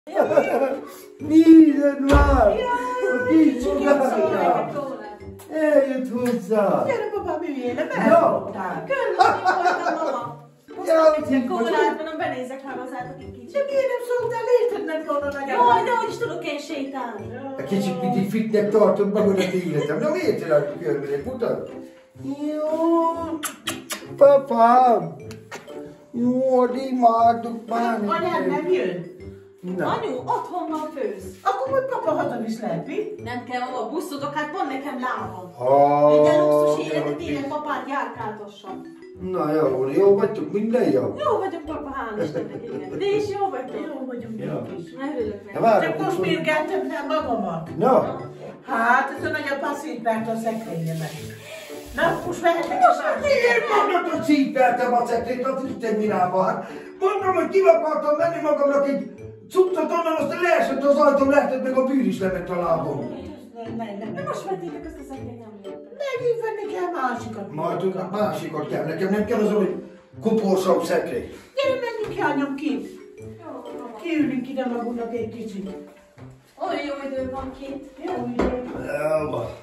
Milyen már! A kis csodája! Eljött hozzá! Gyere, babám, üljél le, Ja! Körülbelül voltam, mama. Ja, Kólát, mondom, benézek, ha hozzátok egy kicsit. De miért nem szóltál, érted volna legalább? Jaj, de hogy is tudok én sétálni? A kicsit mindig fitnek tartod magadat életem. Na miért csináljuk körülbelül? Mutat? Jó, papám! Jó, imádok már. Anyád nem jön? Na. Anyu, otthon van főz. Akkor majd papa hazavisz lehet, mi? Nem kell, mama, buszodok, hát van nekem lábam. Minden luxus életet élet papát járkáltassam. Na jó vagytok, minden jó? Jó vagyok, papa, hál' Istennek, igen. De is jó vagytok? Jó vagyunk, mi is. Örülök meg. Várok, csak most mérgeltem fel magamat. Na? Hát, ez a nagyapám szétvárt a szekrényemet. Na, most vehetek is át. Miért mondod, hogy szívveltem a szekrényt a füstemirába? Hát mondom, hogy ki akartam menni magamnak egy cuccot onnan, aztán leesett az ajtó, lehetett meg a bűr is lement a lábom. De most vettétek ezt a szekrényt, nem jöttem. Megint venni kell másikat. Majd tudnak másikat kell, nekem nem kell az, hogy koporszabb szekrény. Gyere, menjünk ki, anyom, ki. Kiülünk ide magunknak egy kicsit. Olyan jó idő van kint. Jó idő. Elma.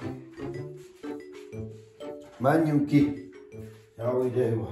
Menjünk ki. Jó idő van.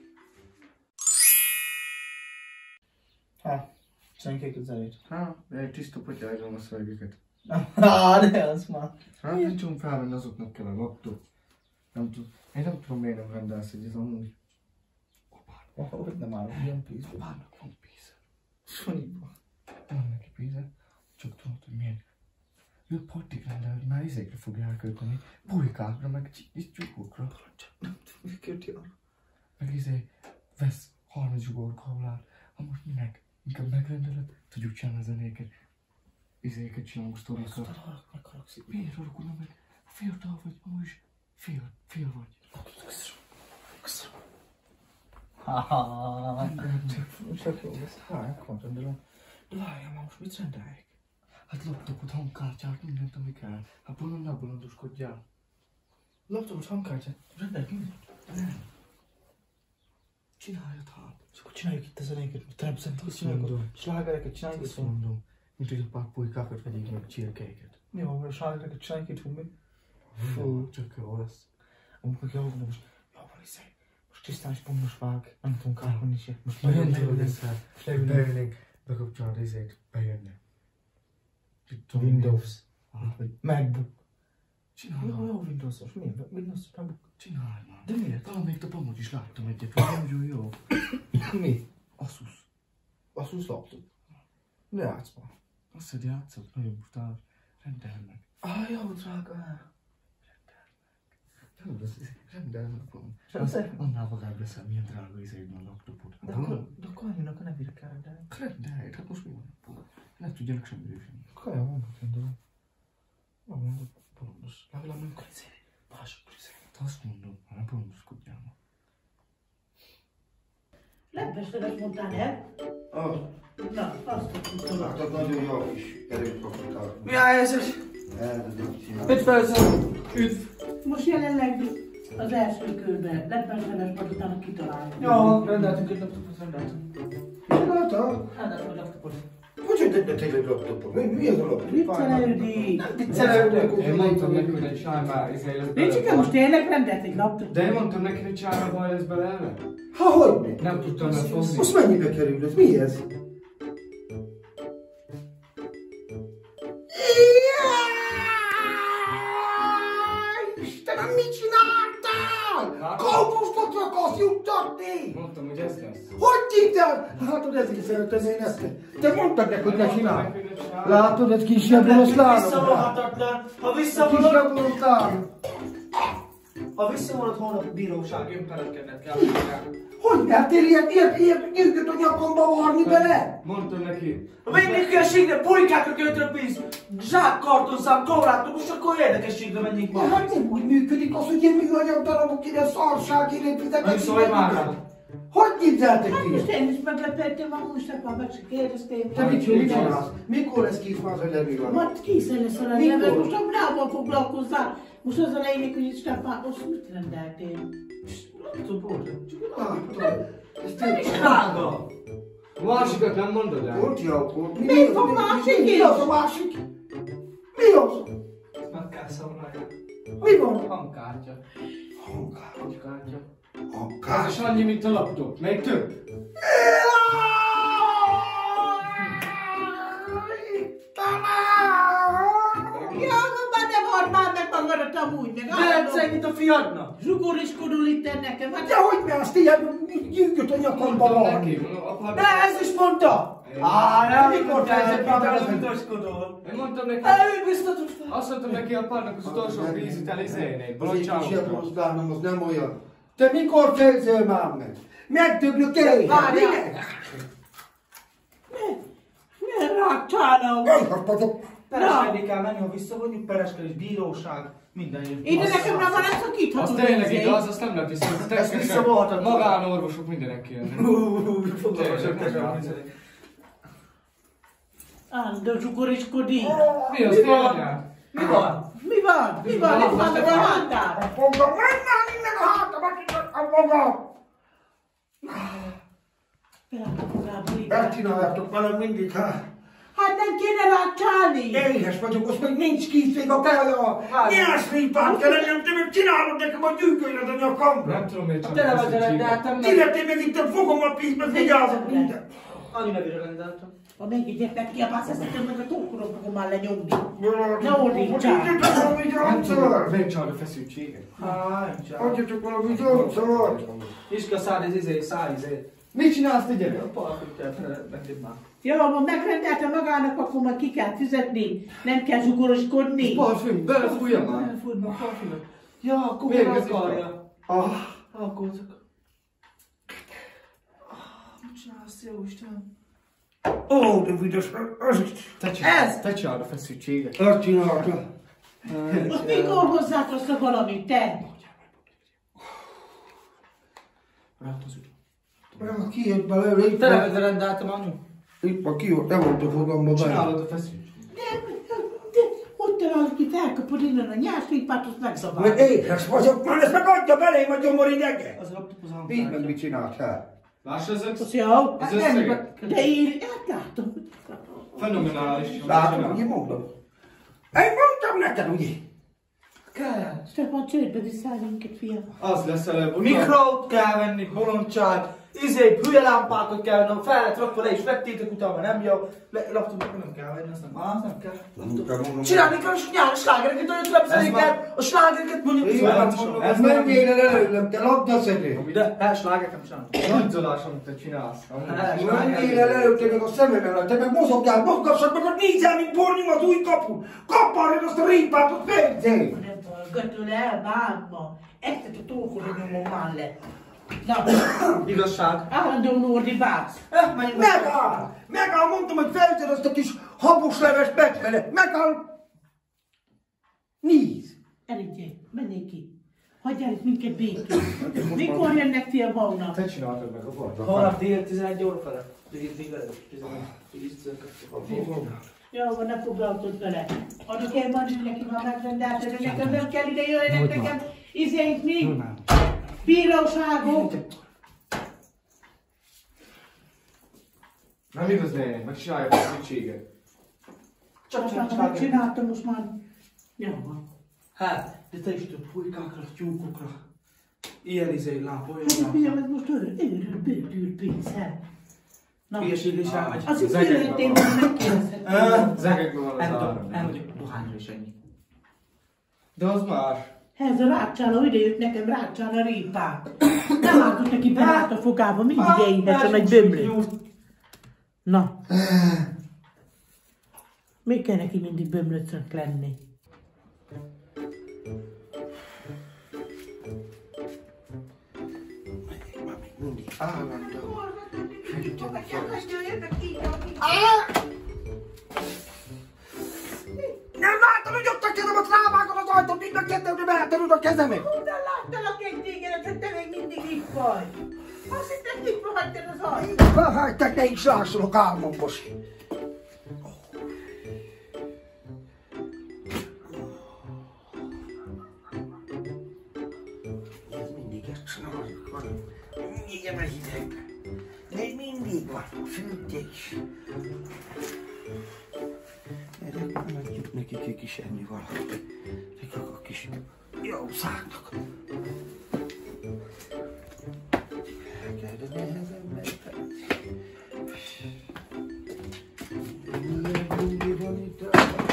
Ha, senki közelít. Ha, egy tiszta potyágyom a szörgeket. De az már. Hát nincs felvenni, azoknak kell a laptop. Nem tudom, én nem tudom miért nem rendelsz, hogy ez amúgy... Hogy nem állok ilyen pénzbe. Apának van pénze. Soniba. Van neki pénze, csak tudod, hogy miért. Ő pottig rendel, hogy már izékre fogja elkölteni. Pulykákra, meg csukókra. Nem tudom, mi kérti arra. Meg vesz 30 zsugor kaulát. Ha most minek? Inkább megrendeled, tudjuk csinálni a zenéket. Izéket csinálunk, sztorikat. Aztán megharagszik. Miért haragudna meg? Fiatal vagy, amúgy is. Fél vagy. Köszönöm. Haha. Csak jó lesz. Megrendelem. De várjál már, most mit rendeljek? Hát laptopot, hangkártyát, mindent, ami kell. Hát ne bolondoskodjál. Laptopot, hangkártyát, rendeljek mindent? Nem. Csináljad hát. És akkor csináljuk itt a zenéket, mit teremtszent, Azt mondom. slágereket csináljuk. Azt mondom. Mint hogy a pár pulykákat vegyék meg csirkéket. Jó, a slágereket csináljuk itt, hogy mi? Fú, csak jó lesz. Amikor jó van, most most tisztán is pompos vág, nem tudunk kárkodni se. Most Nagyon tudod ezzel. leülünk. Beülnénk, bekapcsolod izét, bejönnek. Windows. Vagy MacBook. csinálj Jó, már. jó Windows-os. Milyen Windows MacBook? Csinálj már. De miért? Valamelyik nap amúgy is láttam egyet, hogy nagyon jó. Mi? Asus. Asus laptop. Ne játsz már. Azt, hogy játszott, nagyon brutál. Rendeld meg. Jó, drága. Rendeld meg van. Rendelj? Annál vagább leszel, milyen drága izéd van a laptopod. De akkor anyunak a nevére kell rendelni. Rendelj, hát most mi van? Ne tudjanak semmiről sem. Kaja vannak rendelni. Van, mondod, bolondos. Legalább nem kell izélni. Mások izélni. Hát azt mondom, ha nem bolondoskodjál ma. Lepestelet mondtál el? Na, azt tudod. Látod, nagyon jó kis erőpakokkal. Mi ez? Elvezetett csinálni. Mit felszem? Üdv! Most jelenleg az első körben lepestelet volt, utána kitaláljuk. Jó, rendeltünk egy laptopot, rendeltünk. Csinálta? Hát a laptopot. Hogy tettek egy laptopot? Mi az a laptop? Viccelődik. Én mondtam neki, hogy egy sárba izé lesz bele. Nincs, most tényleg rendelt egy laptopot. De én mondtam neki, hogy sárba baj lesz belőle. Ha, hogy Nem tudtam megfogni. most mennyibe kerül ez? Mi ez? Istenem, mit csináltál? Komposztot akarsz juttatni? Mondtam, hogy ez lesz. Hogy tittál? Látod, ezért szeretem én ezt. Te mondtad neki, hogy ne csinálj. Látod, egy kisebb oroszlán? Visszavonhatatlan. Ha Kisebb visszavonod, oroszlán. holnap a bíróság jön pereskedned kell. Hogy mertél ilyet gyűjtött a nyakomba varni bele? Mondtam neki. Menjünk hülyeségre, pulykákra költök pénzt, zsákkartonszám, korlátok, most akkor érdekességre menjünk Ja, már. hát nem úgy működik az, hogy ilyen műanyag darabok ide szarság ide fizetek. Nem szólj már rá. Hogy képzeltek Hát most ki? én is meglepettem, a Mustafán meg se kérdeztem. Te mit csinálsz? Mikor lesz kész már az a levél? Majd készen lesz a levél, most a brával foglalkozzál. Most az a lényeg, hogy Stefán, most mit rendeltél? Laptopot. Látod? Ez Nem is drága. Másikat nem mondod el? Ott Jakob. Mi van másik is? Mi az a másik? Mi az? Meg kell szólni. Mi van? Hangkártya. Hangkártya. Ez is annyi, mint a laptop. Még több. Magadat amúgy meg. Beleceg, mint a fiadnak. Zsugoriskodul itt nekem. Hát De hogy ne azt ilyen gyűgöt a nyakamba van? De ez is mondta! Mikor fejezett már be az utolskodol? Én mondtam neki, Ő biztatott fel. azt mondtam neki a párnak az utolsó vízit izélnék. Az egy kis japosztánom, az nem olyan. Te mikor fejezél már meg? Megdöglök el! Várjál! milyen rákcsálom. Elharpadok! Pereskedni kell menni, ha visszavonjuk, pereskedés, bíróság, minden jön. Ide nekem nem van Az szakítható. tényleg igaz, azt nem lehet vissza. Ezt visszavolhatod. Magánorvosok mindenek kijönnek. Fogalmasok, te sem mondani. De zsugoriskodik. Mi az tényleg? Mi van? Mi van? Mi van? Itt van a hátán. Fogom, menj már innen a hátamat, a fogom! Megcsináljátok velem mindig, hát? Hát nem kéne rákcsálni. Éhes vagyok, azt meg nincs készség a teja! Nyerslipát kell lennem, te meg csinálod nekem a gyűgölyöd a nyakam! Nem tudom, miért csak Tele vagy a rendeltem, meg... Illetén meg itt a fogomat vízbe, vigyázok minden! Annyi nevére rendeltem. Ha megígyeknek ki a bász, ezt nekem meg a tókorom fogom már lenyomni. Ne ordítsál. Adjatok valami gyógyszert! Miért csinálod a feszültséget? Adjatok valami gyógyszert! Iska száj, Mit csinálsz te gyerek? A parkot kell felvetni már. Ja, ha megrendelte magának, akkor már ki kell fizetni. Nem kell zsugoroskodni. Parfüm, belefújja már. Elfújt a parfümöt. Ja, akkor Még nem ez is akarja. Akkor csak... Mit csinálsz, jó Isten? Ó, de büdös, az is. Te csinálod a feszültséget. Azt csinálta. Most mikor hozzák azt a valamit, te? Rátt az ügy. Kijött belőle, itt Te van. neved rendeltem, anyu? Itt van, kijött, nem volt a fogamba benne. Csinálod a feszültséget. De hogy találod ki, felkapod innen a nyáslipát, azt Mert megzabálod. éhes vagyok, már ezt meg adja belém a gyomoridege. Az laptop az Így meg hangkártya. mit csináltál? Láss ezek? Az jó. Az összeget? De én látom. Fenomenális. Látod, ugye mondom? Én mondtam neked, ugye? Kell. Stefan, csődbe visszáll minket, fiam. Az lesz előbb. Mikrót kell venni, bolondság. Hülye lámpákat kell venni, fel lett rakva, le is vettétek utána, nem jó. Laptopot nem kell venni, azt nem kell. Csinálni kell a nyári slágereket, olyan trapszeréket, a slágereket mondjuk. Ez menjél el előlem, te labdaszedő. De, hát slágert nem csinálom. Nagy zolás, amit te csinálsz. Menjél el előtte meg a szemem előtt, te meg mozogjál, mozgassad meg, hogy nézel, mint bornyom az új kapun. Kapparjad azt a répát, ott fejtszel. Nem hallgatod el, bánma. Ezt a tókolom nyomom már le. Na, Igazság. állandóan ordibálsz. Megáll, mondtam, hogy fejtsed azt a kis habos levest megfele. Megáll. Nézd. Elindjél, menjél ki. Hagyjál itt minket békén. Mikor jönnek ti a vaunap? Te csináltad meg a fardat. Holnap dél 11 óra fele. 10-12. Jó, van, ne foglalkozz vele. Adok én van, neki már megrendelte, de nekem nem kell ide jöjjenek nekem. Izéink mi? Bíróságok. Nem igaz, néni, megcsinálja a feszültséget. Csak megcsináltam most már. Jó van. Hát, de te is több pulykákra, tyúkokra. Ilyen lámpa, olyan Hát, lámpa. fiam, ez most őrült, bődült pénz, hát. Na, Hülyeségre is elmegy. az itt félretén van, megkérdezhetem. Zegekben van az áram. Elmegyek dohányra is ennyi. De az más. Ez a rákcsáló ide jött nekem rákcsálni a répát. Nem álltott neki belát a fogába, mindig éhes, egy bömlő. Na. Még kell neki mindig bömlöcönt lenni? Mindig állandó. Nem látod, hogy ott a kezemet rávágod az ajtót, mind a kettőt, hogy behetelud a kezemet. De láttalak egy tégedet, hogy te még mindig itt vagy. Azt hittem, nyitva hagytad az ajtót. Behagytak, ne is lássolok álmomból. Ez mindig ezt csináljuk. Mindig ebben hidegben. De mindig mindig van, fűtés. Gyerek, adjuk nekik egy kis enni valamit. Nekik a kis jó szágnak. De nehezen megtenni. Milyen mindig van itt?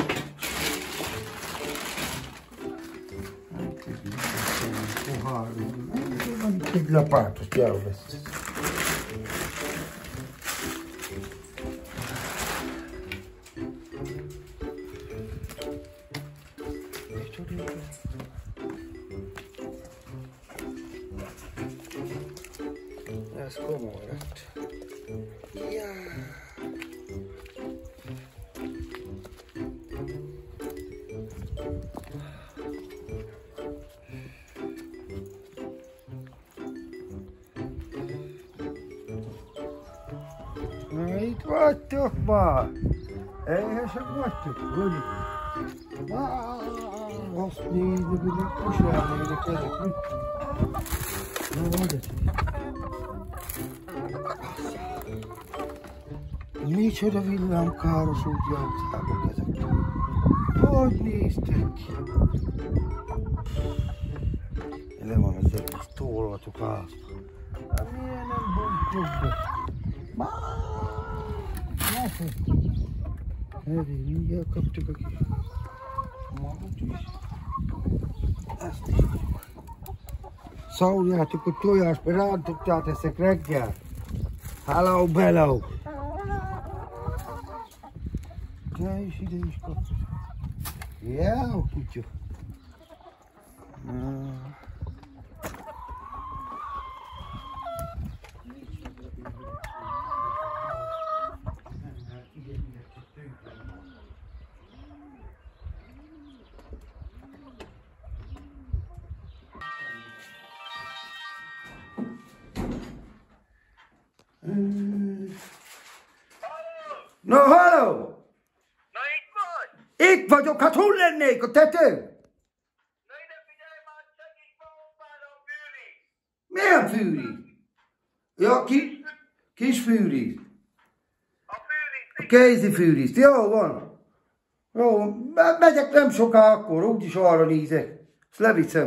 Egy lapátos gyáv lesz. Ez komoly lett. Ja. Na itt vagytok már. Éhesek vagytok, Rudi. Azt nézd, hogy megkuselnének ezek, mit? Na vagy. Micsoda villámkárosult játszágok ezek. Hogy néztek ki? Le van az egész tolvatok házba. Hát miért nem bontok be? Erre mindjárt kaptuk a kis magot is. Ezt is. Szórjátok a tojást, mert rántottát eszek reggel. Hello, bello! Te is ide is kaptad. Jó, kutya. Na, halló! Na, itt vagy? Itt vagyok, hát hol lennék a tetőn? Na, ide figyelj már, segíts magunkban a fűri! Milyen fűri? Ja, kis fűri. A fűri! Kézi fűri. Jó van. Jó, megyek nem soká akkor, úgyis arra nézek. Ezt leviszem.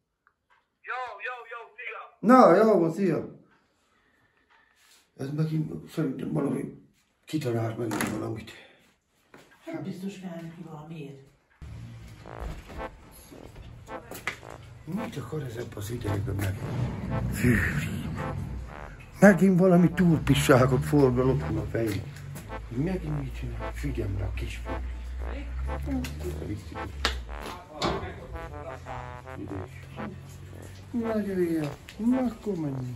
Jó, szia! Na, jó van, szia. Ez megint szerintem valami kitalált megint valamit. Hát biztos kell neki valamiért. Mit akar ez ebben az idejében meg? Fűri. Megint valami túlpisságot forgalok a fején. Megint mit csinál? Figyelj rá a kis fűri. Nagyon jó. Na, akkor menjünk.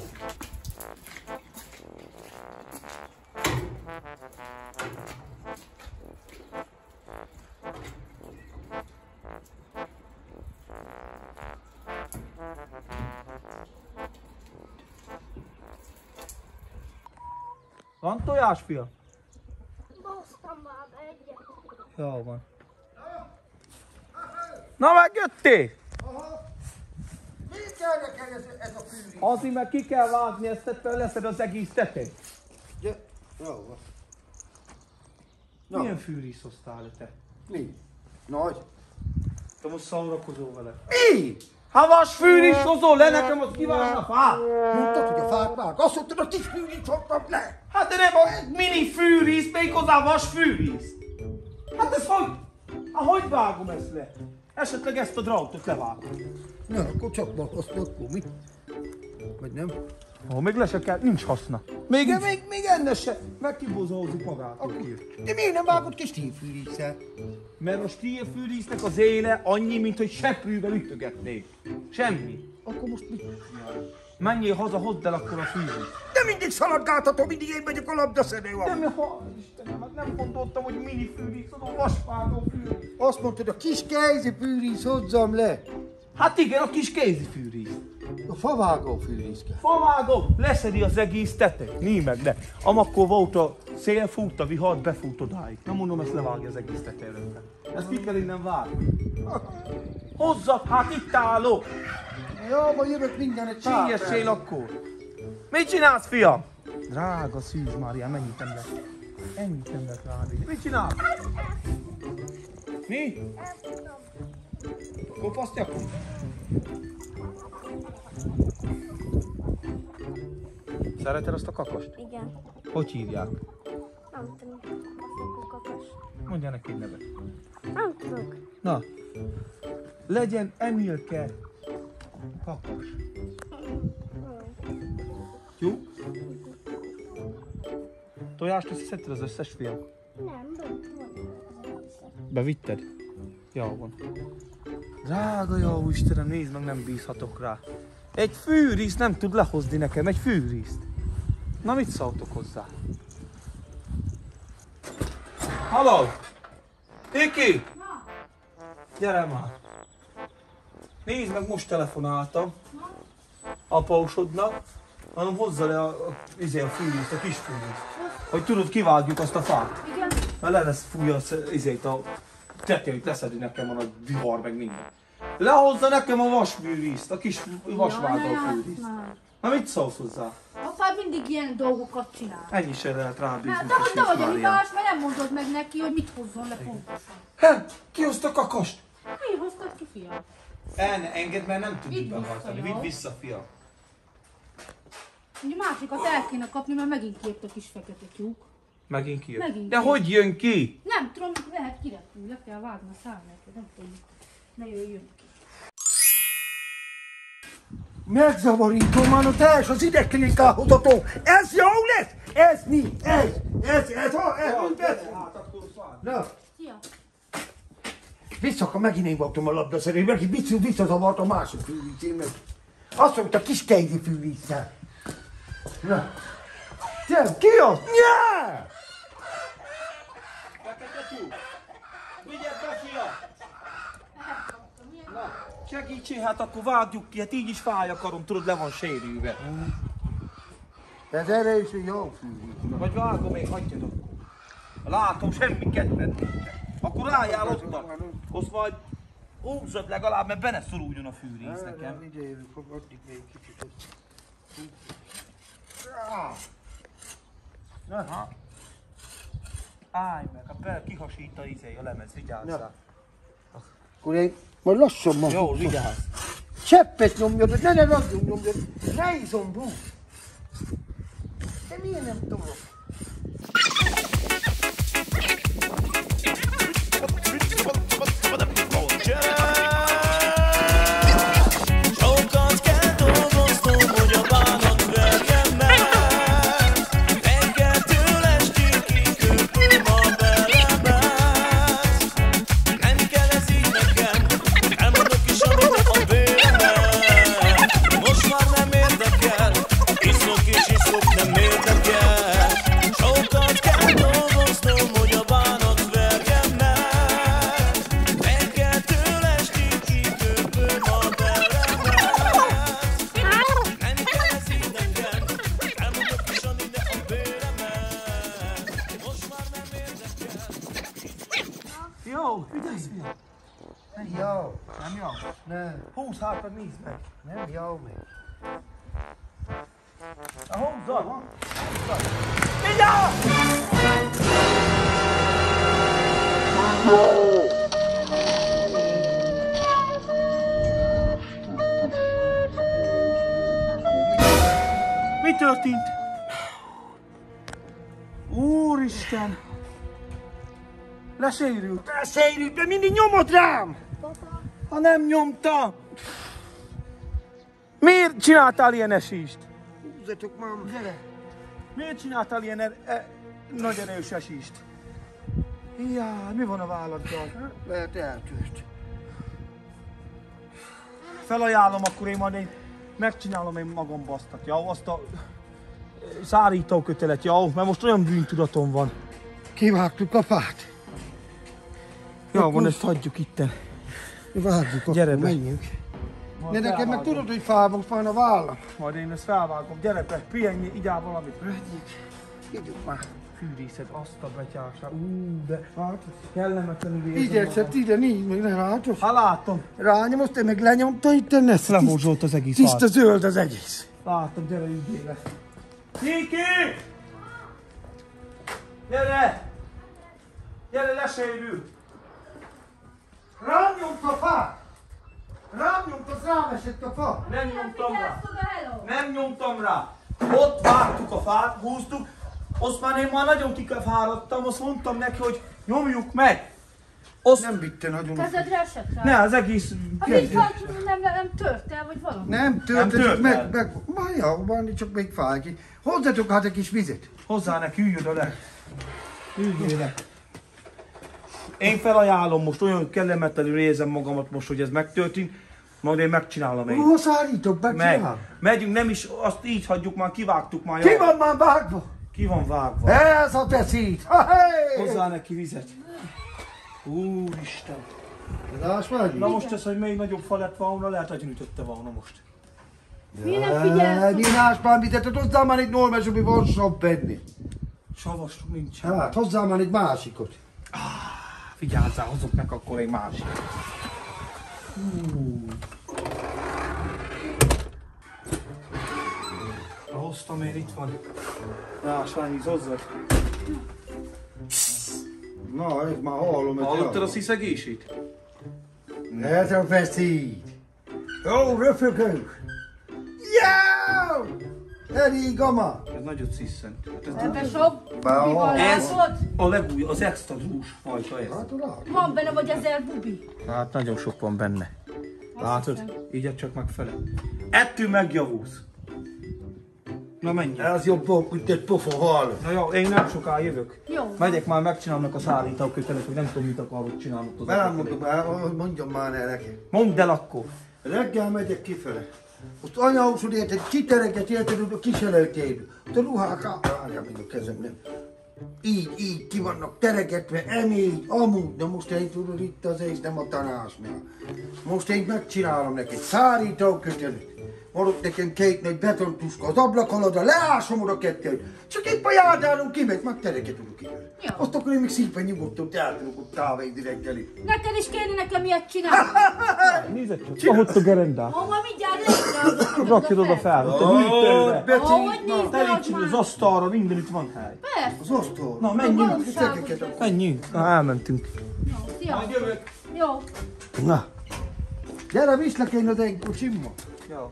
Van tojás, fia? Basztam már be egyet. Jó van. Na, megjöttél? Aha. Mi kell neked ez a fűri? Azért, mert ki kell vágni ezt, tehát leszed az egész tetejét. Ja, jó van. Na. Milyen fűrész hoztál te? Mi? Nagy? Te most szórakozol vele. Mi? Ha vas fűrész hozol le, nekem az kivágna a fát. Mondtad, hogy a fát vág. Azt mondtad, a kis fűrit hoztam le. Hát de nem a mini fűrész, méghozzá vas fűrész. Hát ez hogy? Hogy vágom ezt le? Esetleg ezt a drágtot levágom. Na, akkor csak ma azt akkor mi? Vagy nem? Ó, még le se kell, nincs haszna. Még ennek se, megkibozózik magát. De miért nem vágod kis stílfűrésszel? Mert a stílfűrésznek az éle annyi, mint hogy seprűvel ütögetnék. Semmi. Akkor most mit? Menjél haza, hodd el akkor a fűrészt. De mindig szaladgáltatom, mindig én megyek a labdaszedő van. Nem, Istenem, hát nem gondoltam, hogy mini fűrész, hanem vasvágó fűrész. Azt mondtad, a kis kézi fűrész hozzam le. Hát igen, a kis kézi fűrész. A favágó fűrész kell. Favágó, leszedi az egész tetejét. Ní meg, de. Amikor volt a szél, fújt a vihar, befújt odáig. Nem mondom, ezt levágja az egész tetejére. Ezt ki kell innen vágni. Hozzad, hát itt állok. Jó, majd jövök mindenet Siessél akkor. Mit csinálsz, fiam? Drága Szűz Mária, mennyit nem lett? Ennyit nem lett rád. Mit csinál? Mi? Kopasztja? Szereted azt a kakast? Igen. Hogy hívják? Nem tudom. A kakas. Mondja neki egy nevet. Nem tudok. Na, legyen Emilke kakas. Jó? Tojást összeszedted az összes fiam? Nem, bent van. Bevitted? Jó van. Drága jó Istenem, nézd meg, nem bízhatok rá. Egy fűrízt nem tud lehozni nekem, egy fűrízt. Na mit szóltok hozzá? Halló! Iki! Gyere már! Nézd meg, most telefonáltam apausodnak, hanem hozza le a fűrészt, a kis fűrészt. Hogy tudod, kivágjuk azt a fát. Igen. Mert le lesz fújja a tetejét, leszedi nekem a nagy vihar, meg minden. Lehozza nekem a vasfűrészt, a kis vasvágó fűrészt. Na mit szólsz hozzá? Apád mindig ilyen dolgokat csinál. Ennyi se lehet rábízni. Hát, de hogy te vagy a hibás, mert nem mondod meg neki, hogy mit hozzon le pontosan. He, ki hozta a kakast? Mi hoztad ki, fiam? Engedd, mert nem tudjuk Vidd vissza, behajtani. jó? Vidd vissza, fiam. Ugye másikat el kéne kapni, mert megint kijött a kis fekete tyúk. Megint kijön. Megint De kijön. hogy jön ki? Nem tudom, lehet kirepülni, le kell vágni a számát, nem tudom, ne jöjjön ki. Megzavarító már a teljes az idegklinikálható. Ez jó lesz? Ez mi? Ez. Na, Szia! vissza, megint én voltam a labdaszerű, megint visszazavart a másik fűvízémet. Azt mondta, kis kejzi fűvízzel. Na. Gyere, ki az? Nyá! Vigyed be, fiam! Segítsél, hát akkor vágjuk ki, hát így is fáj a karom, tudod, le van sérülve. Ez erre is egy jó fűvíz. Vagy vágom én, hagyjad. Látom, semmi kedved. Akkor álljál ottan. Azt majd húzzad legalább, mert be ne szoruljon a fűrész nekem. Ide jövök, addig még kicsit. Aha. Állj meg, a kihasít a lemez, vigyázzál. Akkor én majd lassan ma. Jó, vigyázz. Cseppet nyomjad, hogy ne ragyog nyomjad. Ne izom, bú. De miért nem tudok? Sokat kell dolgoznom, hogy a bánat verjem meg. Reggeltől estig kiköpöm a belemet. Nem kell ez így nekem, elmondok is, amit a béremet. Most már nem érdekel, iszok és iszok, nem érdekel. Sokat kell dolgoznom, hogy a bánat verjem meg. Reggeltől estig kiköpöm a belemet. Nem kell ez így nekem, elmondok is, amit a béremet. Most már nem érdekel. Jó, vigyázz, fiam. Jó. Nem jó? Nem. Húzz hát, meg nézd meg. Nem jó még. Na, húzzad. Mi történt? Úristen! Lesérült. Beszéljük, de mindig nyomod rám! Ha nem nyomta! Miért csináltál ilyen esést? Húzzatok már. Gyere! Miért csináltál ilyen nagy erős esést? Jaj, mi van a válladdal? Lehet eltűrt. Felajánlom, akkor én megcsinálom én magam basztat, jó? Azt a szárítókötelet, jó? Mert most olyan bűntudatom van. Kivágtuk a fát. Jó, van, ezt hagyjuk itten. Vágjuk, Gyere akkor be. menjünk. Majd De neked meg felvágom. tudod, hogy fába van a vállam. Majd én ezt felvágom. Gyere be, pihenj, igyál valamit. Higgyük már. Fűrészed, azt a betyárság. De Hát, kellemetlenül érzem így egyszer, ide nincs, meg ne látod. Ha látom, Rányomozd, te meg lenyomta itt, ne lemorzsolt az egész tiszta fát. zöld az egész. Látom, gyere, ügyél le. Kiki! Gyere! Gyere, lesérül! Rám nyomt a fa! Rám nyomt, az rám esett a fa! Nem nyomtam rá! Nem nyomtam rá! Ott vágtuk a fát, húztuk, azt már én már nagyon kifáradtam, azt mondtam neki, hogy nyomjuk meg! Azt... Nem vitte nagyon. Kezedre esett rá? Ne, az egész... A vízfalt nem tört el, vagy valami? Nem Nem tört, tört el. már jó, van, csak még fáj ki. Hozzatok hát egy kis vizet. Hozzá neki, üljön le! Üljön le! Én felajánlom most, olyan kellemetlenül érzem magamat most, hogy ez megtörtént, majd én megcsinálom én. Hol szállítok, megcsinál? Megyünk, nem is, azt így hagyjuk már, kivágtuk már. Ki van már vágva? Ki van vágva? Ez a beszéd! Ha-hé! Hozzá neki vizet. Úristen. Tudás vagy? Na most ez, hogy még nagyobb fa lett volna, lehet, hogy ütötte volna most. Mi nem figyelsz? Ninás már vizet, hozzá már egy normális, ami van sabb benni. Savas nincs. Hát, hozzá már egy másikot. Figyelzzál, hozok meg akkor egy másik. Hoztam én, itt van. Na, Sanyi, hozzad. Na, ez már hallom, ez Hallottad a jó. sziszegését? Ez a beszéd. Jó, röfögök. Jó! Elég, ama. Ez nagyot sziszent. Hát ez Ebben sok Bá, bubi van, ez látod? a legújabb, az extra drús fajta ez. Hát, látod? Van benne vagy 1000 bubi. Hát nagyon sok van benne. Azt Látod? hiszem. Így csak megfele. Ettől megjavulsz. Na menj. Ez jobb, mint egy pofa hal. Na jó, én nem soká jövök. Jó. Megyek már, megcsinálnak a szállítókötelet, hogy nem tudom, mit akarok csinálni. Velem mondom, mondjam már el neki. Mondd el akkor. Reggel megyek kifele. Ott anyahúsod érted, kitereget érted, a kiselőtjéd. Ott a ruhák, várjál még a kezem, nem. Így, ki vannak teregetve, emégy, amúgy. De most én tudod, itt az ész, nem a tanácsnál. Most én megcsinálom neki szárítókötelet. Van ott nekem két nagy betontuska az ablak alatt, leásom oda kettőt. Csak épp a járdálunk kimegy, meg tereket tudok idő. Jó. Azt akkor én még szépen nyugodtan el tudok ott távézni reggeli. Neked is kéne nekem ilyet csinálni. Nézd csak, ahogy a gerendát. Hova mindjárt lesz? Rakjad oda fel, ott a hűtőre. Ahogy nézd, Terítsd az asztalra, minden itt van hely. Persze. Az asztal. Na, menjünk. Menjünk. Na, elmentünk. Szia. Jövök. Jó. Na, gyere, viszlek én az egy kocsimba. Jó.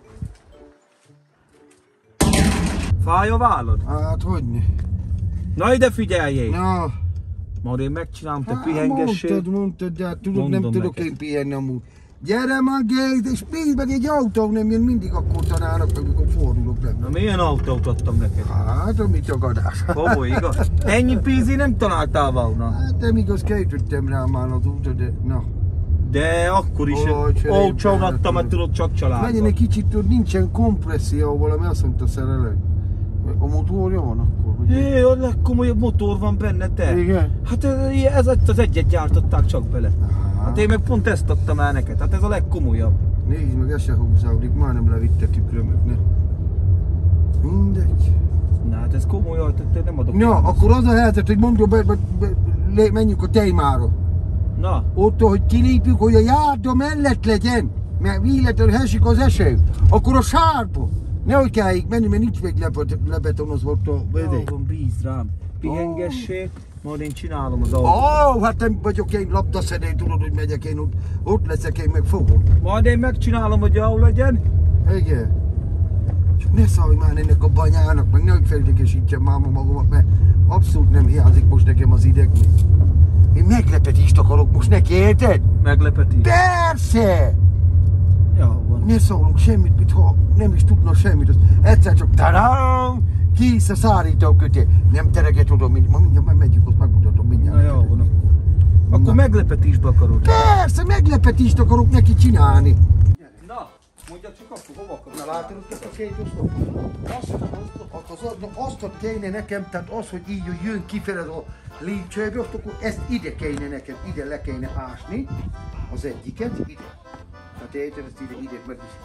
Fáj a vállad? Hát, hogyne. Na ide figyeljél! Na, Majd én megcsinálom, te pihengessél. mondtad, de hát tudod, Mondom nem tudok neked. én pihenni amúgy. Gyere már, Géz, és még meg egy autó nem jön, mindig akkor tanálnak, amikor fordulok le. Na milyen autót adtam neked? Hát, a mit akadás. Komoly, igaz? Ennyi pénzé nem találtál volna. Hát nem igaz, kejtöttem rá már az útot, de na. De akkor is olcsón adtam, mert tudod, csak családban. Legyen egy kicsit, tudod, nincsen kompresszió, valami azt mondta szerelő. A motorja van akkor? Vagy? Jé, a legkomolyabb motor van benne, te. Igen? Hát ez az egyet gyártották csak bele. Hát én meg pont ezt adtam el neked, hát ez a legkomolyabb. Nézd meg, ez se húzódik, majdnem levitte tükrömet, ne. Mindegy. Na hát ez komoly, hát nem adok. Ja, akkor az a helyzet, hogy mondjuk menjünk a Tejmára. Na, Ott, hogy kilépjük, hogy a járda mellett legyen, mert véletlenül esik az eső, akkor a sárba. Nehogy kelljék menni, mert nincs még lebetonozva ott a jó vedék. van, bízd rám. Pihengessék, majd én csinálom az autót. Hát nem vagyok én labdaszedély, tudod, hogy megyek én ott leszek, én meg fogom. Majd én megcsinálom, hogy jó legyen. Igen. Csak ne szólj már ennek a banyának, meg nehogy feltékesítsem már magamat, mert abszolút nem hiányzik most nekem az ideg. Én meglepetést akarok most neki, érted? Meglepetés. Persze! Jó van. Ne szólunk semmit, mintha nem is tudna semmit. Az egyszer csak tarám, kész a szárítókötél. Nem tereget oda, mindjárt megyünk, azt megmutatom mindjárt. Na jó van akkor. Akkor meglepetésbe akarod. Persze, meglepetést akarok neki csinálni. Na, mondja csak akkor, hova akarod? Na látod ott ezt a két oszlopot? Azt kéne nekem, tehát az, hogy így hogy jön kifele a lépcsőbe, akkor ezt ide kéne nekem, ide le kéne ásni, az egyiket, ide. Hát érted, ezt ide, meg is.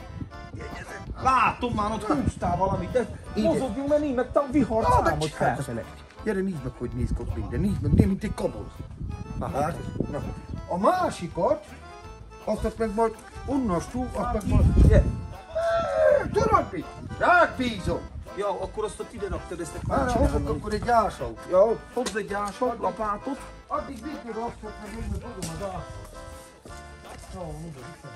Látom már, ott húztál valamit, de mozogjunk, mert én meg te a vihar számot felfele. Gyere, nézd meg, hogy néz ott minden, nézd meg, mint egy kaboz. Hát, na. A másikat, azt meg majd onnan stúl, azt meg majd... Gyere. Tudod mit? Rád bízom! Ja, akkor azt ott ide raktad, ezt akkor Már hozok akkor egy ásót, jó? Hozz egy ásót, lapátot. Addig vigyük azt, meg én meg tudom az ásót. Jó, mondod, itt.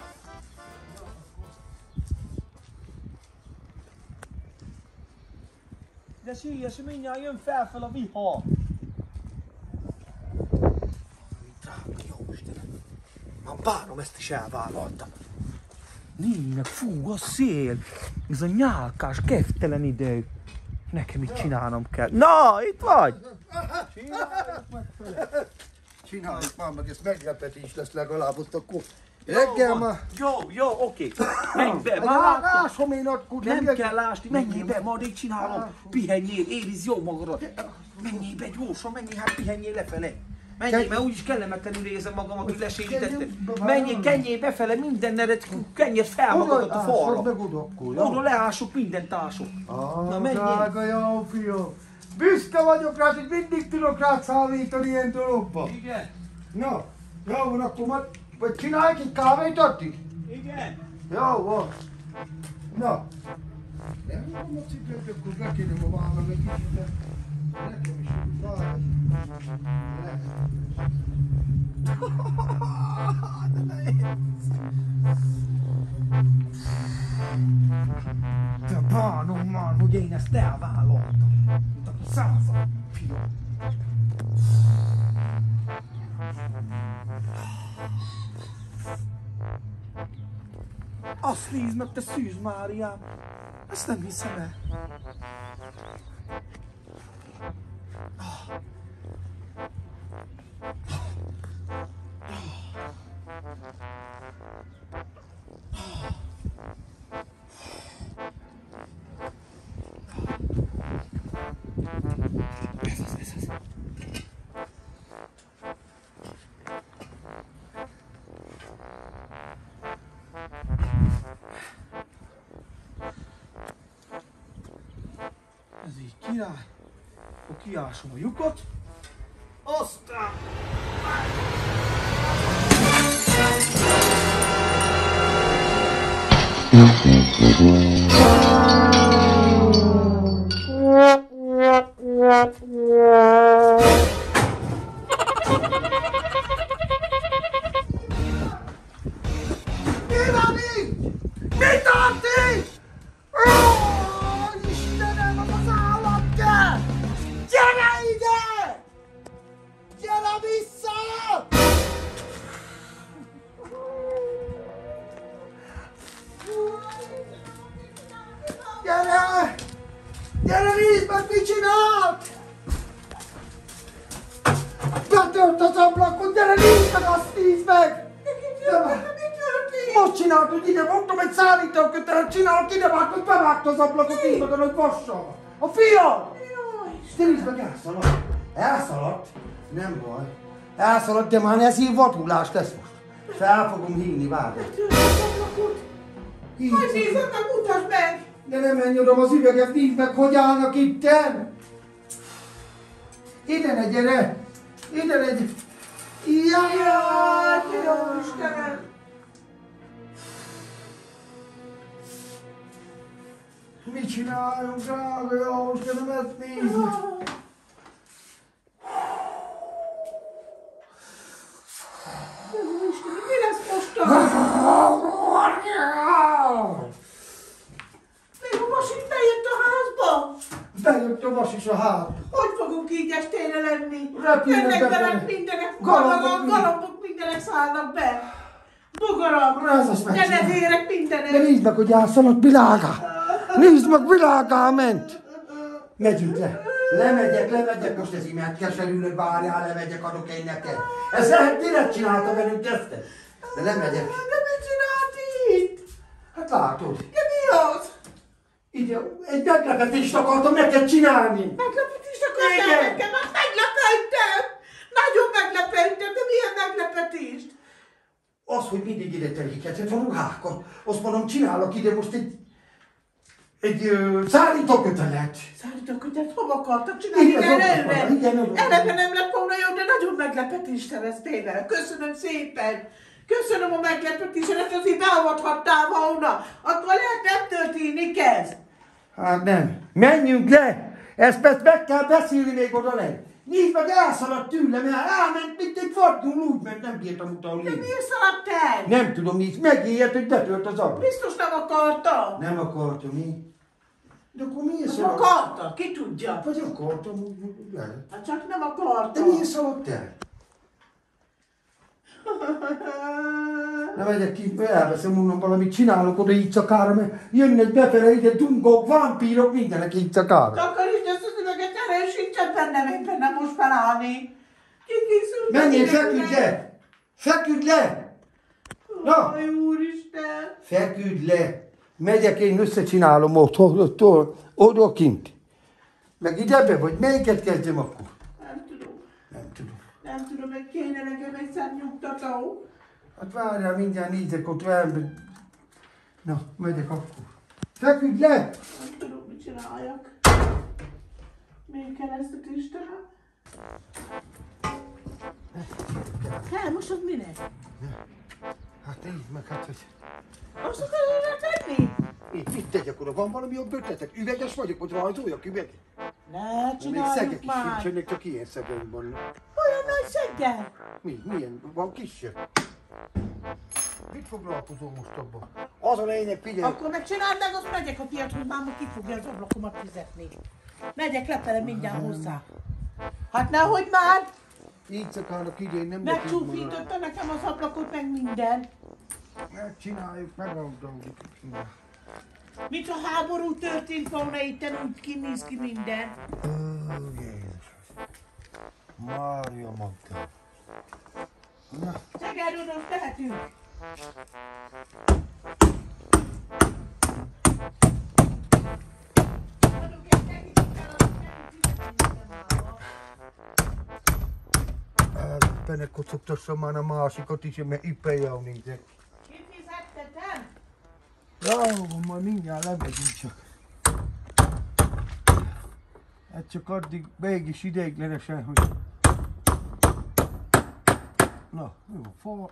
De síjes, mindjárt jön fel a vihar. Drága jó Istenem, már bánom ezt is elvállaltam. Négy, fú, a szél, ez a nyálkás, keftelen idő. Nekem itt csinálnom kell. Na, itt vagy! Csináljuk már meg, ez meglepetés lesz legalább ott akkor. Reggel már... Jó, oké. Menj be, már láttam. Lásom én akkor. Nem kell lásni, menjél be, majd én csinálom. Pihenjél, érizd jó magadat. Menjél be gyorsan, menjél, hát pihenjél lefele. Menjél, mert úgyis kellemetlenül érzem magam, aki lesérítettem. Menjél, kenjél befele, mindennedet, kenjél fel magadat a falra. Oda leások, mindent ások. Na menjél. Drága jó fiú. Büszke vagyok rá, hogy mindig tudok rád számítani ilyen dologba. Igen. Na, jó van, akkor majd vagy csinálj egy kávét addig? Igen. Jó van. Na. Nem mondom a cipőt, akkor bekérem a vállam egy kicsit, de nekem is fáj. De bánom már, hogy én ezt elvállaltam. Mint aki százal, fiú. Azt nézd meg, te Szűz Máriám! Ezt nem hiszem el. Ez így király. Akkor kiásom a lyukot. Aztán... Gyere, nézd meg, mit csinált! Betölt az ablakot, gyere, nézd meg, azt nézd meg! Most csinált, hogy ide fogtam egy szállítókötelet, csinált, ide vágt, hogy bevágta az ablakot, nézd meg, hogy vassal! A fiam! De nézd meg, elszaladt! Elszaladt? Nem baj. Elszaladt, de már ez így vadulás lesz most. Fel fogom hívni, várj. Hogy nézed meg, mutasd meg! De nem menj oda az üveget, nézd meg, hogy állnak itten! Ide ne gyere! Ide ne gyere! Jaj, jó Istenem! Mit csináljunk, drága jó Istenem, ezt nézd meg! Mi lesz most? A Vas is bejött a házba? Bejött a Vas is a házba. Hogy fogunk így estére lenni? Repülnek Jönnek befele. velek mindenek, Galambok, galambok mindenek szállnak be. Bogaram, Rázas meg. denevérek De mindenek. nézd meg, hogy elszaladt világá! Nézd meg, világá ment! Megyünk le. Lemegyek, most ez imád keserülök, várjál, lemegyek, adok én neked. Ez lehet direkt csinálta velünk ezt. De lemegyek. De mit csinált itt? Hát látod. De mi az? Így egy meglepetést akartam neked csinálni. Meglepetést akartál Igen. nekem? Hát meglepődtem! Nagyon meglepődtem, de milyen meglepetést? Az, hogy mindig ide terítheted a ruhákat. Azt mondom, csinálok ide most egy szállítókötelet. Szállítókötelet hova akartak csinálni? Igen, Erre? igen. Eleve nem lett volna jó, de nagyon meglepetés lesz tényleg. Köszönöm szépen. Köszönöm a meglepetésedet, azért beavathattál volna. Akkor lehet nem történik ez. Hát nem. Menjünk le! Ezt meg kell beszélni még oda le. Nézd meg, elszaladt tőlem, elment, mint egy fordul úgy, mert nem bírtam utána De lépni. miért szaladt el? Nem tudom, nézd, megijed, hogy betört az ablak. Biztos nem akarta? Nem akartam, mi? De akkor miért Nem szaladt? akarta, ki tudja? Vagy akartam, úgy lehet. Hát csak nem akarta. De miért szaladt el? Nem megyek ki, elveszem, mondom, valamit csinálok oda így szakára, mert jönnek befele ide dungók, vámpírok, mindenek így szakára. Takarítsd ezt az üveget, erősítsen bennem, én bennem most felállni. Kikészült. Menjél, feküdj le! Feküdj le! Na! Aj, úristen! Feküdj le! Megyek, én összecsinálom oda kint. Meg ide vagy melyiket kezdjem akkor? Nem tudom. Nem tudom. Nem tudom, hogy kéne nekem egy szemnyugtató. Hát várjál, mindjárt nézek ott elbe. Na, megyek akkor. Feküdj le! Nem tudom, mit csináljak. Még kell ezt a Istenem? Hát, most az minek? Hát nézd meg, hát hogy... Azt akarod tenni? Mit tegyek oda? Van valami jobb ötletek? Üveges vagyok, hogy rajzoljak üveget? Ne, Még csináljuk szegek is már. sincsenek, csak ilyen szegeim vannak. Olyan nagy szeggel. Milyen? Van kisebb? Mit foglalkozol most abban? Az a lényeg, figyelj! Akkor meg csináld meg, azt megyek a fiat, hogy máma ki fogja az ablakomat fizetni. Megyek lefele mindjárt hozzá. Hát nehogy már! Így szakálnak ide, én nem nekik mondom. Megcsúfította nekem az ablakot, meg minden. Megcsináljuk, megoldjuk. Mint a háború történt volna itt, úgy kinéz ki minden. Ó, Jézus! Mária Magda! Na, Szegerről tehetünk. benne kocogtassam már a másikat is, mert ippeljául nincsen. Kifizettetem? Jó, majd mindjárt lemegyünk csak. Hát csak addig mégis ideiglenesen, hogy... Na, jó, fa...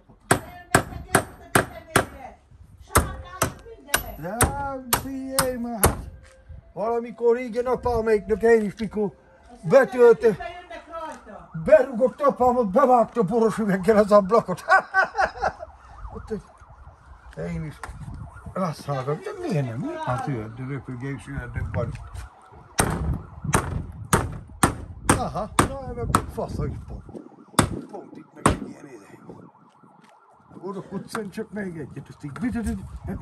De figyelj már, hát valamikor régen apáméknak én is, mikor betölte, berugott apámat, bevágta boros üveggel az ablakot. Én is azt hallgatom, de miért nem? Hát ördög, röpögés, ördög van. Aha, na ebben fasza is pont. Pont itt meg egy ilyen ide. Oda kuccant csak még egyet, azt így bütöd.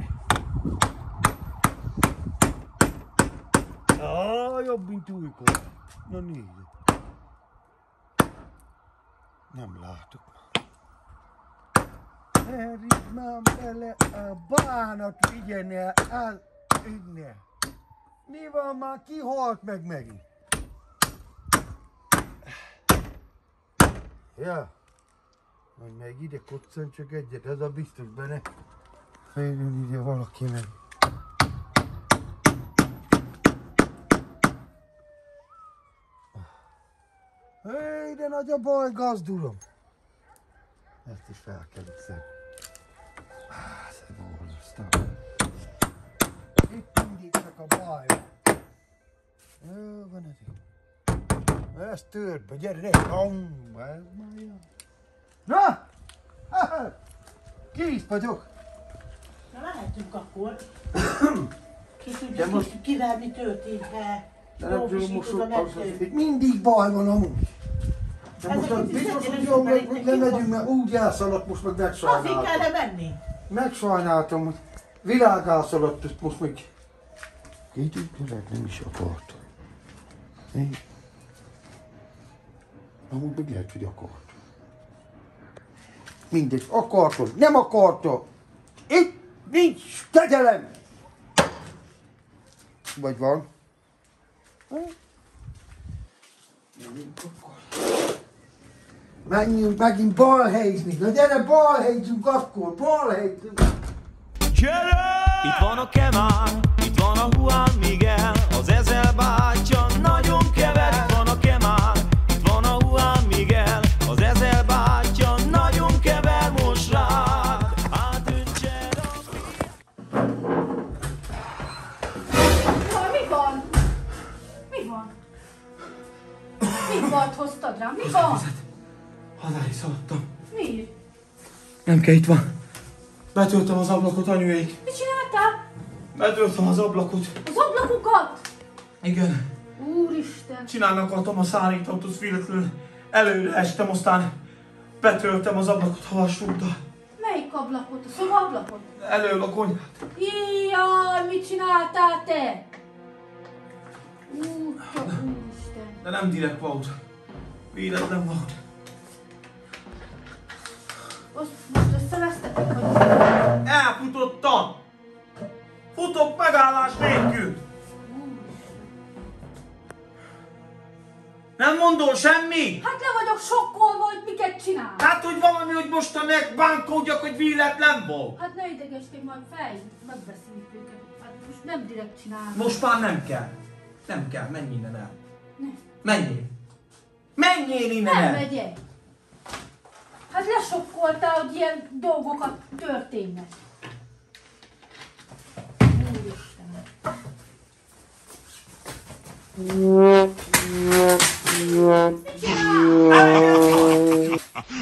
Jobb, mint újkor. Na nézd. Nem látok. Erít már bele a bánat vigyen el az ügyne. Mi van már, ki halt meg megint? Ja. Majd meg ide koccan csak egyet, ez a biztos benne. Fejlőn ide valaki meg. Hé, de nagy a baj, gazdurom! Ezt is fel kell szedni. Ez borzasztó. Itt mindig csak a baj. Jó, van ez itt. Ezt tört be, gyere, ne! Na! Ki is vagyok? Na lehetünk akkor. Ki tudja, kivel mi történt, de nem tudom, most itt mindig baj van amúgy. De most az biztos, hogy jó, hogy lemegyünk, mert úgy elszaladt, most meg megsajnáltam. Azért kell menni? Megsajnáltam, hogy világ elszaladt, ezt most meg... Ki tudja, lehet nem is akart. Amúgy meg lehet, hogy akart. Mindegy, akartad, nem akartad. Itt nincs kegyelem. Vagy van? Menjünk megint balhelyizni. Na gyere, balhelyizzünk akkor, balhelyizzünk. Itt van a Kemán, itt van a Juan Miguel, az Ezel bátyja nagyon kever. Itt van a Kemán, itt van a Juan Miguel, az Ezel bátyja nagyon kever most rád. Átöntsed a... Mi van? Nem kell, itt van. Betöltöm az ablakot, anyuék. Mit csináltál? Betöltöm az ablakot. Az ablakokat? Igen. Úristen. Csinálni akartam a szállítót, az véletlenül előre estem, aztán betöltem az ablakot havasrúgdal. Melyik ablakot? A szobablakot? Elől a konyhát. Jaj, mit csináltál te? Úristen. De nem direkt volt. Véletlen volt. Most összevesztetek, vagy? Elfutottam! Futok megállás nélkül! Nem mondol semmi? Hát le vagyok sokkolva, hogy miket csinál. Hát, hogy valami, hogy most a megbánkódjak, hogy véletlen volt. Hát ne idegeskedj, majd megbeszéljük őket. Hát most nem direkt csinálom. Most már nem kell. Nem kell, menj innen el. Ne. Menjél. Menjél innen Nem el. megyek. Hát lesokkoltál, hogy ilyen dolgokat történnek. Úristen. Mit csinál?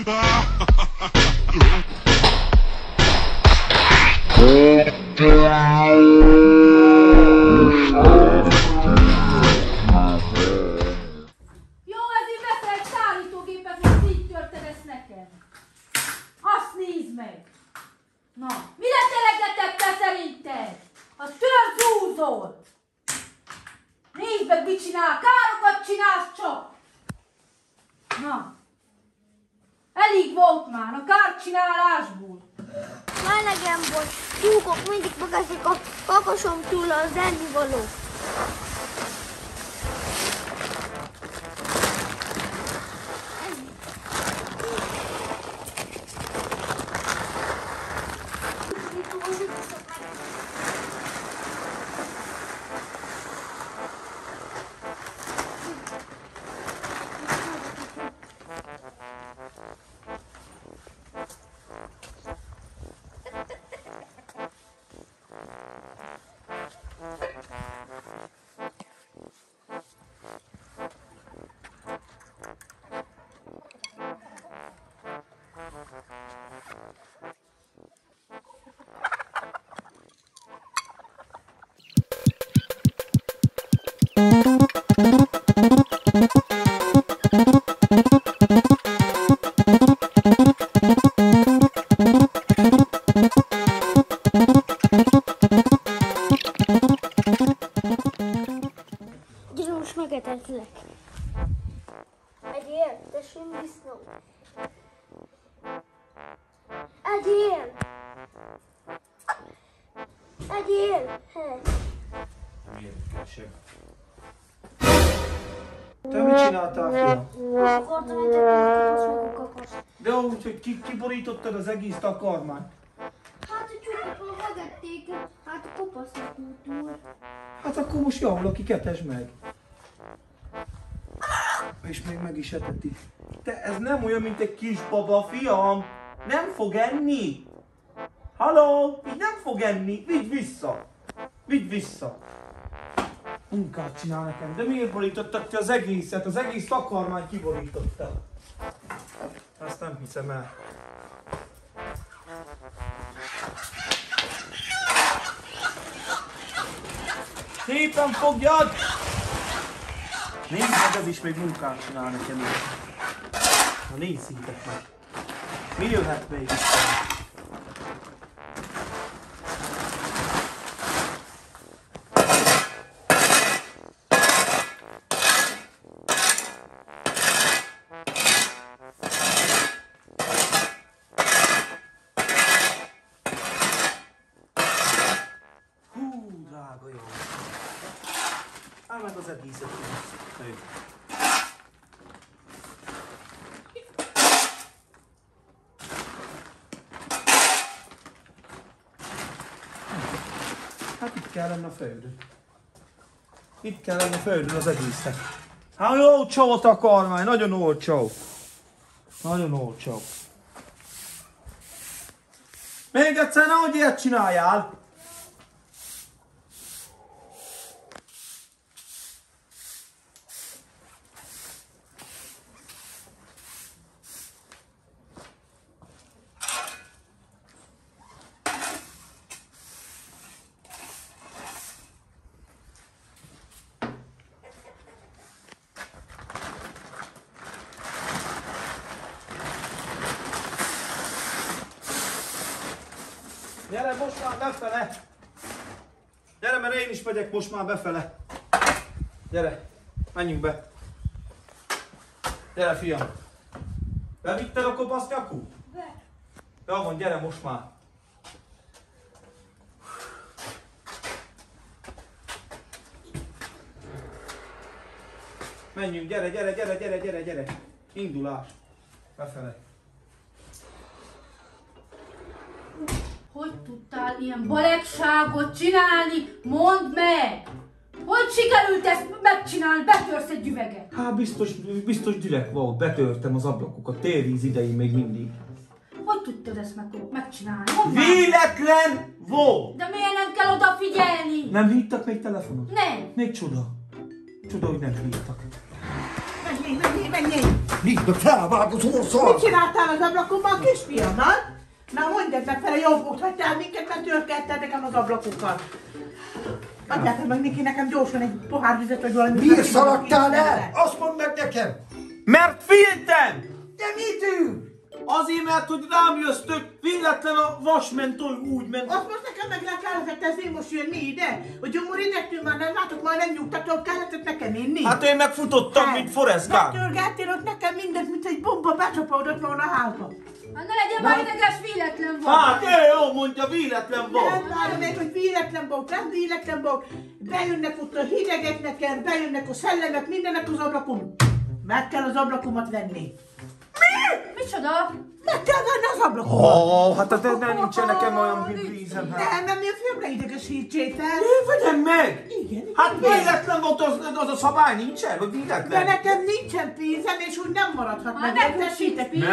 Jó, ezért veszel egy szállítógépet, most így törted ezt nekem. Azt nézd meg! Na, mire telegetett te szerinted? A törzúzol! Nézd meg, mit csinál! Károkat csinálsz csak! Na! Elég volt már a kárcsinálásból! Melegem volt, tyúkok mindig megeszik a kakasom túl az ennivaló. Gyere, most megetetlek. Egyél, tessék disznó. Egyél! Egyél! Te mit csináltál, fiam? Akartam etetni a kakos meg a kakos. De úgy, hogy kiborítottad az egész takarmányt. Hát a tyúkokról megették, hát a kopasznak túl. Hát akkor most javul, aki ketesd meg. És még meg is eteti. Te, ez nem olyan, mint egy kisbaba, fiam. Nem fog enni. Halló, így nem fog enni. Vidd vissza. Vidd vissza. Munkát csinál nekem. De miért borítottad te az egészet? Az egész takarmányt kiborítottad. Azt nem hiszem el. Szépen fogjad! Nézd meg, ez is még munkát csinál nekem is. Na nézzétek meg. Mi jöhet még itt? Hú, drága jó. Áll meg az egészet. Hát itt kellene a földön. Itt kellene a földön az egészet. Hát olcsó a takarmány, nagyon olcsó. Nagyon olcsó. Még egyszer nehogy ilyet csináljál. Gyere most már befele! Gyere, mert én is megyek most már befele. Gyere, menjünk be. Gyere, fiam. Bevitted a kopaszt nyakú? Be. Jó van, gyere most már. Menjünk, gyere. Indulás. Befele. Hogy tudtál ilyen balegságot csinálni? Mondd meg! Hogy sikerült ezt megcsinálni? Betörsz egy üveget? Hát biztos direkt volt, betörtem az ablakokat, térvíz idején még mindig. Hogy tudtad ezt megcsinálni? Mondd már! Véletlen volt! De miért nem kell odafigyelni? Nem hívtak még telefonon? Nem! Még csoda. Csoda, hogy nem hívtak. Menjél! Mit felvágod hosszal? Mit csináltál az ablakommal, kisfiammal? Na mondd meg fele, jó volt, hagytál minket, mert törkelted nekem az ablakokat. Adjátok meg neki nekem gyorsan egy pohár vizet, vagy valami. Miért szaladtál el? Azt mondd meg nekem! Mert féltem! De mitől? Azért, mert hogy rám jössz tök, véletlen a vasmentő úgy ment. Azt most nekem meg kellett ezért most jönni ide, hogy gyomor idektől már nem látok, már nem nyugtatól kellett nekem inni. Hát én megfutottam, mint Forrest Gump. Megtörgettél ott nekem mindent, mint egy bomba becsapódott volna a házba. Hát ne legyen már ideges, véletlen volt. Hát jó, mondja, véletlen volt. Nem várom még, hogy véletlen volt, nem véletlen volt. Bejönnek ott a hidegek nekem, bejönnek a szellemek, mindenek az ablakon. Meg kell az ablakomat venni. Micsoda? Meg kell venni az ablakomat. Hát nem nincsen nekem olyan vízem. Nem, a filmre idegesítsél fel. Vegyem meg! Igen. Hát véletlen volt az a szabály, nincsen? Vagy De véletlen? nekem nincsen pénzem, és úgy nem maradhat Hát meg. megtesítek pénzem.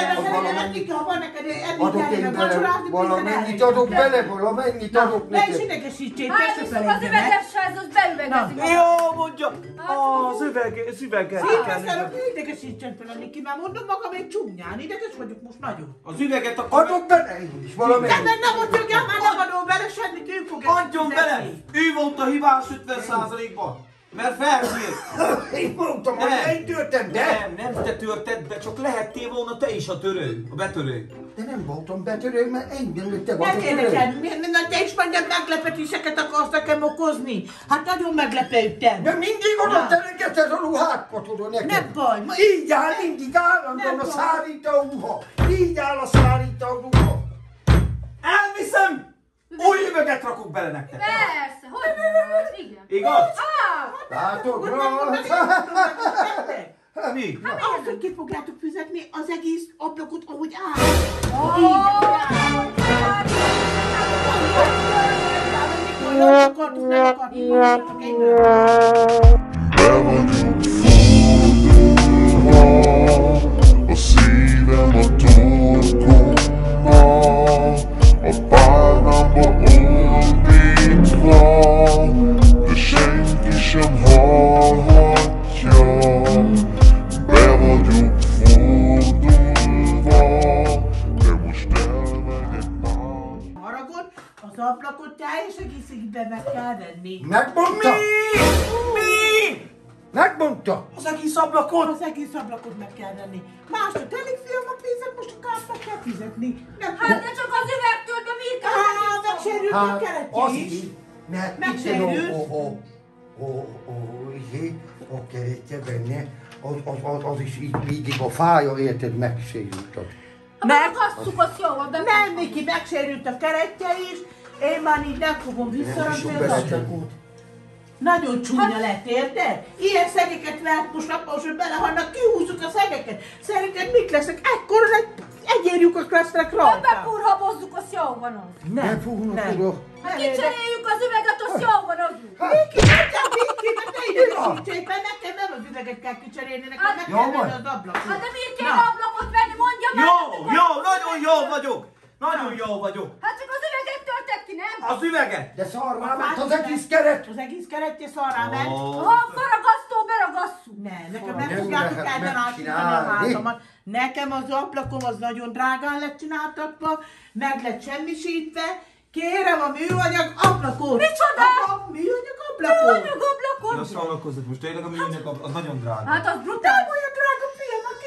Ha van neked Adok én bele, valamennyit adok bele, valamennyit adok Ne is neked. idegesítsél, Hát viszont az üvegeshez, az beüvegezik. Jó, mondja! Az üveget. Szíveszem, ne idegesítsen fel, Niki, már mondom magam egy csúnyán, ideges vagyok most nagyon. Az üveget akkor... Adok bele én is valamennyit. De nem mondjuk, már nem adom bele semmit, ő fogja Adjon bele! Ő volt a hibás 50%-ban. Mert felkért. Én mondtam, hogy én törtem, de... Nem te törted be, csak lehettél volna te is a törő, a betörő. De nem voltam betörő, mert engem te Nem vagy a törő. érdekel, te is mondjad, meglepetéseket akarsz nekem okozni. Hát nagyon meglepődtem. De mindig oda teregeted a ruhákat oda neked. Nem baj, Így áll mindig állandóan a szárító ruha. Így áll a szárító ruha. Elviszem! Új üveget rakok bele nektek. Persze, hogy? Igen. Igaz? Látod, Mi? Az, hogy ki fogjátok fizetni az egész ablakot, ahogy áll. Nem akartuk, nem akartuk. Be vagyok fordulva, a szívem a torkomban, a párnámba ordítva, de senki sem hallhatja. Be vagyok fordulva, de most elmegyek már. Haragod, az ablakot teljes egészében meg kell venni. Megmondta! Mi? Megmondta! Az egész ablakot? Az egész ablakot meg kell venni. Másod elég fiam a pénzet, most a kártnak kell fizetni. Nem, Hát de csak az üvegtől, de miért kell? megsérült a keretje az is. is. Mert Megsérült. A keretje benne, az is így mindig a fája, érted, megsérült. Megasszuk azt jóval be. Nem, Miki, megsérült a keretje is. Én már így nem fogom visszarakni az ablakot. Nagyon csúnya lett, érted? Ilyen szegeket lehet most napos, hogy belehannak, kihúzzuk a szegeket. Szerinted mit lesznek? Ekkora egyérjukak lesznek rajta. Bekurhabozzuk, az jó van az. Nem fognak oda. Hát kicseréljük az üveget, az jó van az. Miki, mondjál Miki, de ne idegesítsék, mert nekem nem az üveget kell kicserélni, nekem meg kell venni az ablakot. Hát de miért kell ablakot venni, mondja meg! Jó, nagyon jó vagyok. Nagyon jó vagyok. Hát csak az üveget töltett ki, nem? Az üveget. De szarrá ment az egész keret. Az egész keretje szarrá ment. Ha faragasztó, beragasszuk. Ne, nekem nem Nem fogjátok lehet ebben átítani a megcsinálni. házamat. Nekem az ablakom az nagyon drágán lett csináltatva, meg lett semmisítve. Kérem a műanyag ablakot. Micsoda? A műanyag ablakot. Műanyag ablakot. Na szórakozzak most, tényleg a műanyag az nagyon drága. Hát az brutál. Nem olyan drága fiam, aki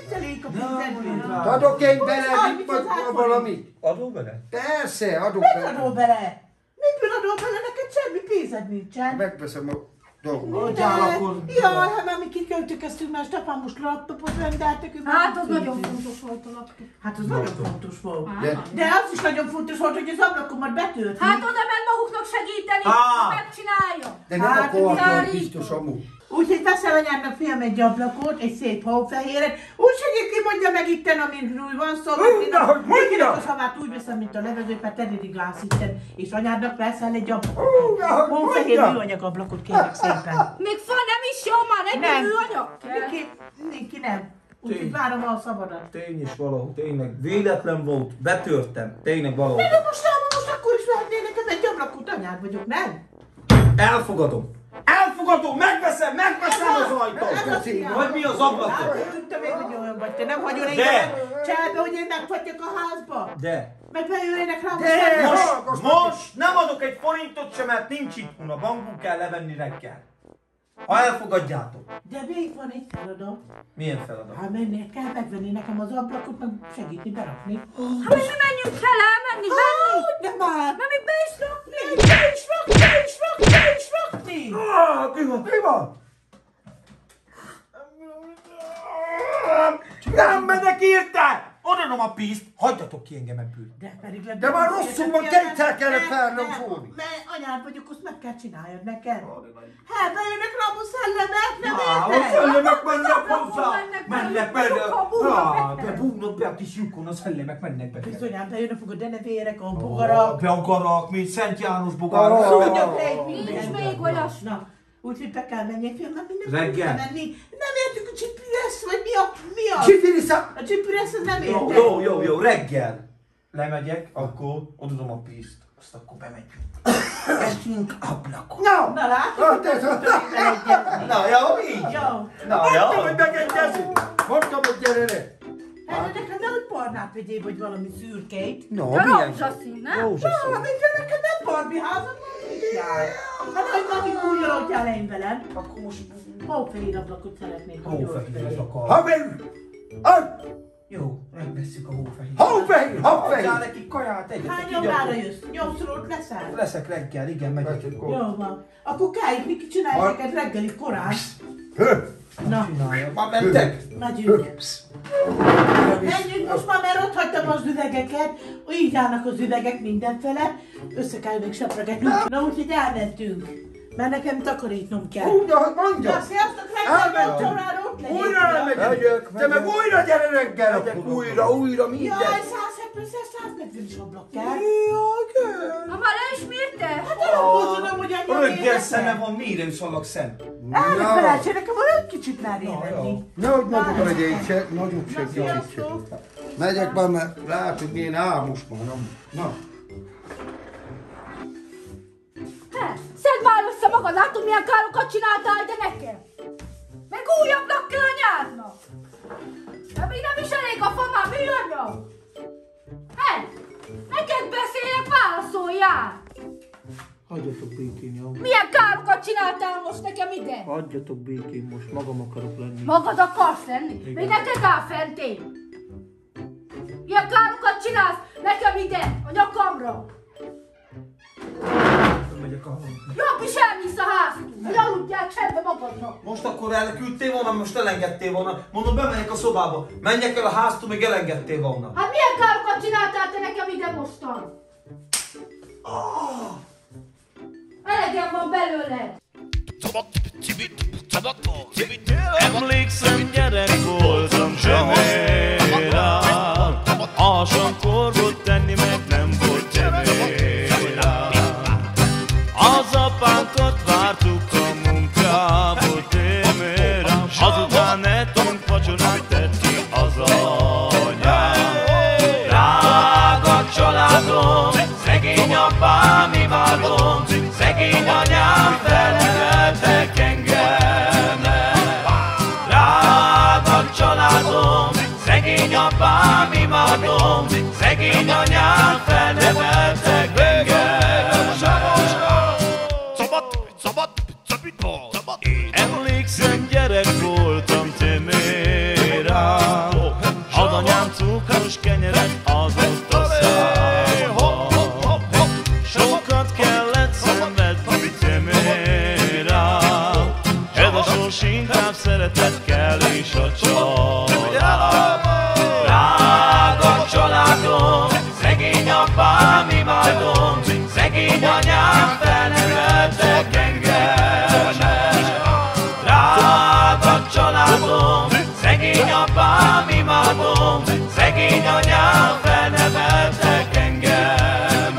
elég a pénzedből. Adok én bele, Harminc mit vagy ezer valamit? Adó bele? Persze, adok Mit adol bele. bele? Miből adol bele? Neked semmi pénzed nincsen. Megveszem a dolgomat. Hogy áll akkor? Jaj, hát már mi kiköltökeztünk, mert Stefán most laptopot rendeltek. Hát az nagyon fontos volt a laptop. Hát az nagyon fontos volt. De- De az is nagyon fontos volt, hogy az ablakomat betöltni. Hát oda ment maguknak segíteni, megcsinálja. De nem Hát, akartam, Gári. biztos amúgy. Úgyhogy veszel anyádnak fiam egy ablakot, egy szép hófehéret. Úgy segít ki mondja meg itten, amin úgy van szó. Mondja, hogy mondja! Mindenkinek a szavát úgy veszem, mint a levező, mert tedidi gáz itten. És anyádnak veszel egy ablakot. Mondja, hogy Hófehér mondja! műanyag ablakot kérek szépen. Még fa nem is jó már, egy Nem. műanyag. Neki nem. Úgyhogy várom a szabadat. Tény is való, tényleg. Véletlen volt, betörtem. Tényleg való. De most akkor is lehetné nekem egy ablakot, anyád vagyok, nem? Elfogadom. Elfogadom, megveszem az ajtót. Vagy mi az ablakot? Tudtam én, hogy olyan vagy. Te nem hagyol De. engem cselbe, hogy én megfagyjak a házba. De. Meg bejöjjenek rám. De. Most nem adok egy forintot sem, mert nincs itthon. A bankból kell levenni reggel. Ha elfogadjátok. De még van egy feladat. Milyen feladat? Ha mennél kell megvenni nekem az ablakot, meg segíteni berakni. Hát mi menjünk fel elmenni, venni. De már! Na mi be is rakni. Be is rakni! Mi van? Nem megyek érte! Adom a pénzt, hagyjatok ki engem ebből. De már rosszul van, kétszer kellett felnem fúrni. Mert anyád vagyok, azt meg kell csináljad neked. Hát bejönnek rám a szellemek, nem A érted? szellemek mennek hozzá! mennek Mennek be, a búrok be! Búrnak be a kis lyukon, a szellemek mennek be. Bizonyám, bejönnek a denevérek, a bogarak. Be a garak, mint Szent János bogarak. Szúnyog egy Nincs minden. még olyan. Na, úgyhogy be kell menni, fél, mert minden Reggel. menni. Nem értük a csipüresz, vagy mi a? Csipiriszá! A csipüresz, az nem Jó, érted. jó, reggel. Lemegyek, akkor odadom a pénzt. Azt akkor bemegyünk. Esünk ablakot. Na látod, Na, jó, így. Jó. Na, Mondtam, jó. hogy megegyezünk! Mondtam, hogy gyere le! Hát de neked nehogy barnát vegyél, vagy valami szürkeit. No, A milyen? rózsaszín, nem? Rózsaszín. Valamikor neked nem Barbie házad van, mit jár? Hát hogy megint kúnyolódjál én velem. Akkor most Hófehér ablakot szeretnék, hogy hófehér akar. Haver! Jó, megvesszük a hófehér. Hófehér! Adjál Hófehér! neki kaját, egyetek Hány így órára akkor. jössz? 8-szor ott leszel? Leszek reggel, igen, megyek. Jó van. Akkor Káik, Miki csinálj neked reggeli korán. Na, Csinálja. Már mentek? megyünk. Menjünk most már, mert ott hagytam az üvegeket. Így állnak az üvegek mindenfele. Össze kell még sepregetni. Na úgyhogy elmentünk. Mert nekem takarítnom kell. Úgy, ahogy Na, mondja! sziasztok, reggel Elmentünk. 8 órára ott legyek. Újra elmegyünk! Te meg újra gyere reggel! akkor újra, minden! Jaj, 170-140 is ablak kell. Ha már leismérte? Hát nem tudom, hogy annyi Röggel szeme van, mire is hallak szem. Elfelejtse, nekem olyan kicsit már évenni. Nehogy nagyobb legyen, se, nagyobb se, Na, kicsit se. sziasztok. Megyek be, mert látod, milyen álmos van. Na, Szedd már össze magad, látod milyen károkat csináltál ide nekem? Meg újabbnak kell a nyárnak. De még nem is elég a fa, már műanyag. Hely, neked beszélek, válaszoljál. Hagyjatok békén, jó? Milyen károkat csináltál most nekem ide? Hagyjatok békén, most magam akarok lenni. Magad akarsz lenni? Még neked áll fentén. Milyen károkat csinálsz nekem ide, a nyakamra? Megyek a hang. Jobb is elmész a háztól, hogy aludjál csendbe magadnak. Most akkor elküldtél volna, most elengedtél volna. Mondom, bemegyek a szobába. Menjek el a háztól, még elengedtél volna. Hát milyen károkat csináltál te nekem ide mostan? Elegem van belőle. Emlékszem, gyerek voltam, zsemére. Alsónkor tenni meg nem volt gyemére. Az apánkat vártuk a munkából témére. Azután ettünk vacsorát, tett ki az anyám. Drága családom, szegény apám, imádom, szegény anyám, felneveltek engemet. Drága családom, szegény apám, imádom, szegény anyám, felneveltek engemet. Emlékszem, gyerek voltam, te mérám. azóta számba. Sokat kellett szenvedni Timére, ez a sors inkább szeretet kell és a család. Drága családom, szegény apám, imádom, szegény anyám, felneveltek engem. Drága családom, szegény apám, imádom, szegény anyám, felneveltek engem.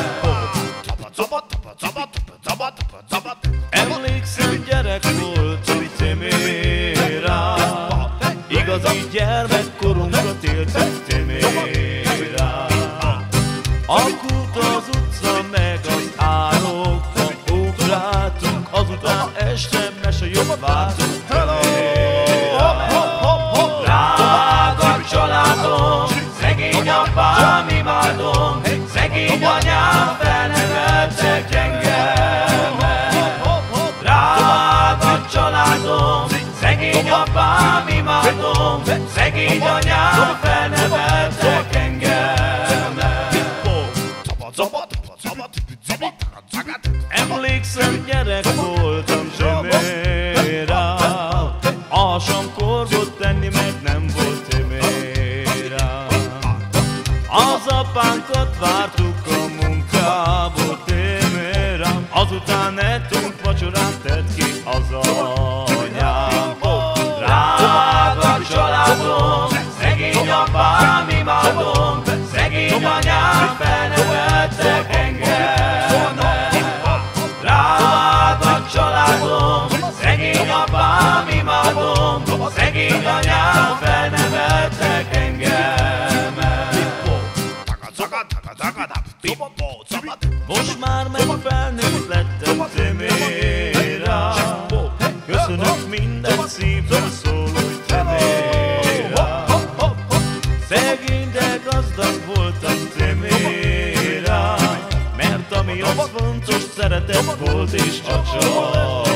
Emlékszem, gyerek voltam Timére, igazi gyermekkorunkat éltük Timére. Akult az utca meg az árokba ugráltunk, azután este mesejöbb vártunk Timére. Drága családom, szegény apám, imádom, szegény anyám, felneveltek engem. Drága családom, szegény apám, imádom, szegény anyám, felneveltek engem. Emlékszem, gyerek voltam Timére, alsókorgot tenni meg nem volt Timére. Az apánkat vártuk a munkából Timére, azután ettünk vacsorát, tett ki az anyám. Drága családom, szegény apám, imádom, szegény anyám, felneveltek engem. Drága családom, szegény apám, imádom, szegény anyám, felneveltek engem. Most már meg felnőtt lettem Timére, köszönök minden szívből szóló Timére. Szegény, de gazdag voltam Timére, mert ami az fontos, szeretet volt és csak család.